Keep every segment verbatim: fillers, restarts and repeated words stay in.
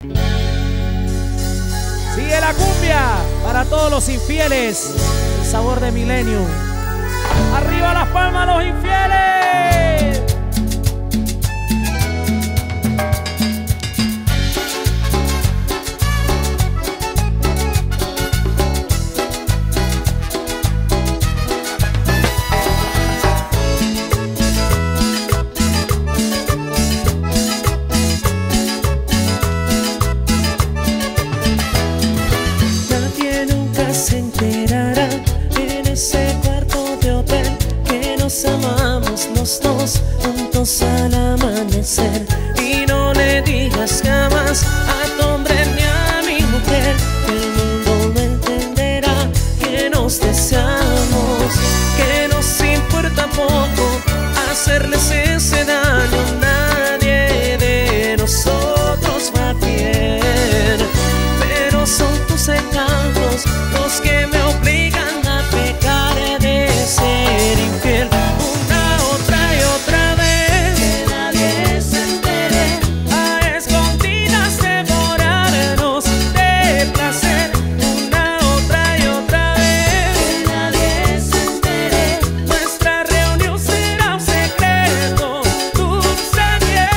Sigue la cumbia para todos los infieles. El sabor de Millennium. Arriba las palmas los infieles. Se enterará en ese cuarto de hotel que nos amamos los dos juntos al amanecer. Y no le digas jamás a tu hombre ni a mi mujer, que el mundo no entenderá que nos deseamos, que nos importa poco hacerles ese daño. Nadie de nosotros va bien, pero son tus encantos los que me obligan a pecar de ser infiel. Una, otra y otra vez, que nadie se entere, a escondidas devorarnos de placer. Una, otra y otra vez, que nadie se entere, nuestra reunión será un secreto, dulce miel.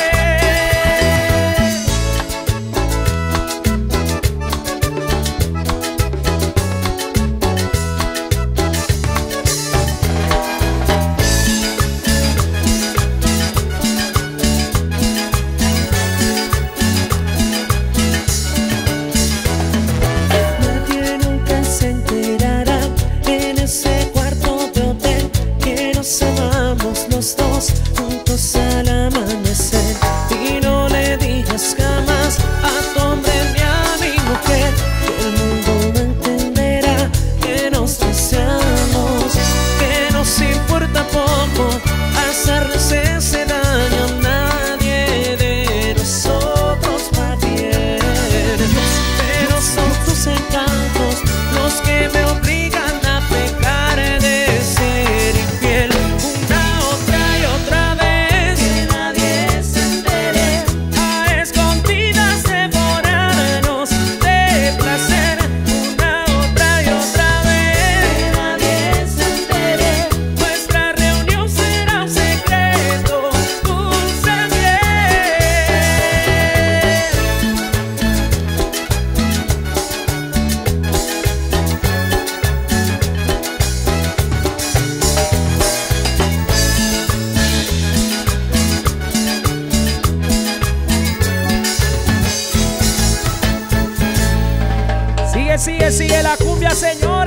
Nadie nunca se enterará en ese cuarto de hotel que nos amamos los dos juntos al amanecer. Y no le digas jamás a tu hombre ni a mi mujer, que el mundo no entenderá que nos deseamos, que nos importa poco hacerles ese daño. Nadie de nosotros va bien, pero son tus encantos los que me obligan a pecar de ser infiel. Una, otra y otra vez, que nadie se entere, a escondidas devorarnos de placer. Una, otra y otra vez, que nadie se entere, nuestra reunión será un secreto, dulce miel. Sigue, sigue, sigue la cumbia, señor.